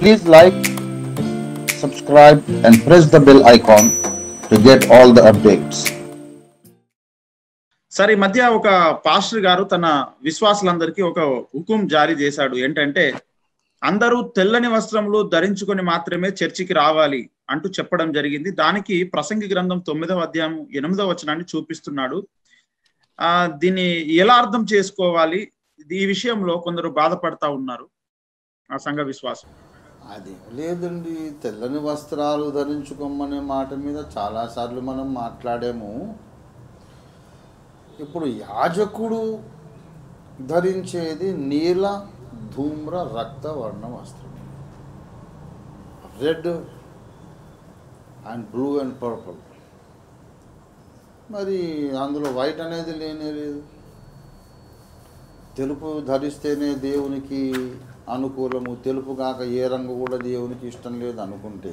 Please like, subscribe and press the bell icon to get all the updates. సరే, ఈ మధ్య ఒక pastor గారు తన విశ్వాసులందరికీ ఒక హుకుం జారీ చేశాడు. ఏంటంటే అందరూ తెల్లని వస్త్రములు ధరించుకొని మాత్రమే చర్చికి రావాలి అంటూ చెప్పడం జరిగింది. దానికి ప్రసంగి గ్రంథం 9వ అధ్యాయం 8వ వచనాన్ని చూపిస్తున్నాడు. దీన్ని ఎలా అర్థం చేసుకోవాలి? ఈ విషయంలో కొందరు బాధపడతా ఉన్నారు ఆ సంఘ విశ్వాసం. అది లేదండి, తెల్లని వస్త్రాలు ధరించుకోమనే మాట మీద చాలాసార్లు మనం మాట్లాడాము. ఇప్పుడు యాజకుడు ధరించేది నీల ధూమ్ర రక్త వర్ణ వస్త్రం, red and blue and purple. మరి అందులో వైట్ అనేది లేనే లేదు. తెలుపు ధరిస్తేనే దేవునికి అనుకూలము, తెలుపు కాక ఏ రంగు కూడా దేవునికి ఇష్టం లేదు అనుకుంటే,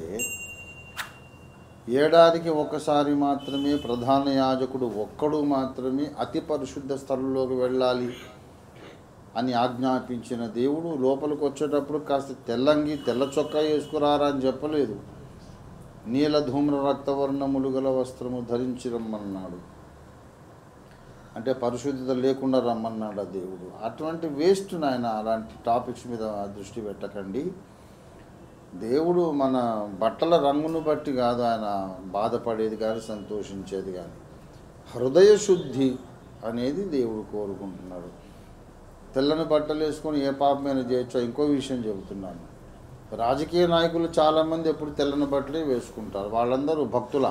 ఏడాదికి ఒకసారి మాత్రమే ప్రధాన యాజకుడు ఒక్కడు మాత్రమే అతి పరిశుద్ధ స్థలంలోకి వెళ్ళాలి అని ఆజ్ఞాపించిన దేవుడు లోపలికి వచ్చేటప్పుడు కాస్త తెల్లంగి తెల్ల చొక్కా వేసుకురారా అని చెప్పలేదు. నీల ధూమ్ర రక్తవర్ణములు గల వస్త్రము ధరించి రమ్మన్నాడు. అంటే పరిశుద్ధత లేకుండా రమ్మన్నాడు ఆ దేవుడు. అటువంటి వేస్ట్ నాయన, అలాంటి టాపిక్స్ మీద దృష్టి పెట్టకండి. దేవుడు మన బట్టల రంగును బట్టి కాదు ఆయన బాధపడేది కానీ సంతోషించేది కానీ, హృదయ శుద్ధి అనేది దేవుడు కోరుకుంటున్నాడు. తెల్లని బట్టలు వేసుకొని ఏ పాపమైనా చేయొచ్చో. ఇంకో విషయం చెబుతున్నాను, రాజకీయ నాయకులు చాలామంది ఎప్పుడు తెల్లని బట్టలే వేసుకుంటారు. వాళ్ళందరూ భక్తులా?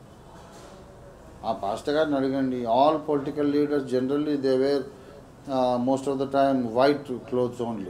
ఆ పాస్టర్ గారిని అడగండి. All political leaders generally they wear most of the time white clothes only.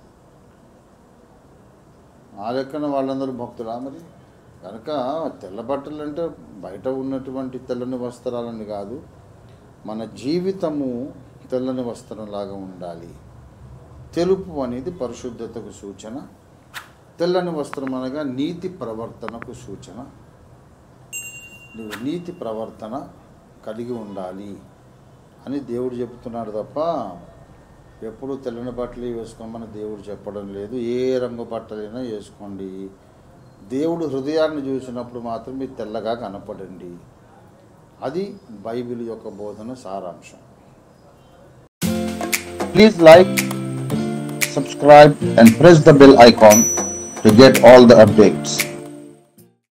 ఆ లెక్కన వాళ్ళందరూ భక్తులా? మరి కనుక తెల్ల బట్టలు అంటే బయట ఉన్నటువంటి తెల్లని వస్త్రాలని కాదు, మన జీవితము తెల్లని వస్త్రంలాగా ఉండాలి. తెలుపు అనేది పరిశుద్ధతకు సూచన, తెల్లని వస్త్రం అనగా నీతి ప్రవర్తనకు సూచన. నువ్వు నీతి ప్రవర్తన కలిగి ఉండాలి అని దేవుడు చెబుతున్నాడు తప్ప ఎప్పుడు తెల్లని బట్టలు వేసుకోమని దేవుడు చెప్పడం లేదు. ఏ రంగు బట్టలైనా వేసుకోండి. దేవుడు హృదయాన్ని చూసినప్పుడు మాత్రం మీరు తెల్లగా కనపడండి. అది బైబిల్ యొక్క బోధన సారాంశం. Please like, subscribe and press the bell icon to get all the updates.